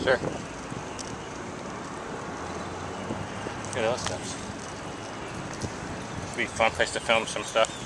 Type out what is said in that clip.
Sure. Look at those steps. Be a fun place to film some stuff.